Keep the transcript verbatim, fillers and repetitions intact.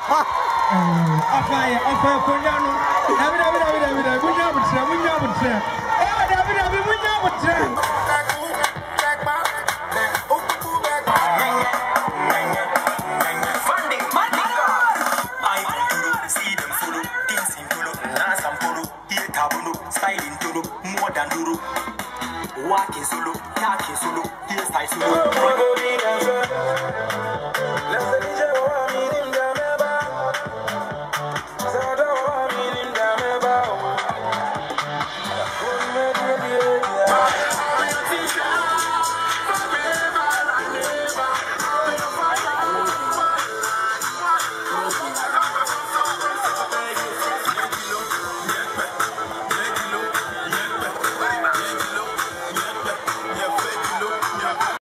Afaya, afaya, Punyano. David, David, David, David, David, Munyabutra, Munyabutra. Eh, David, David, Munyabutra. More than duro, walking solo, talking solo, hairstyle solo.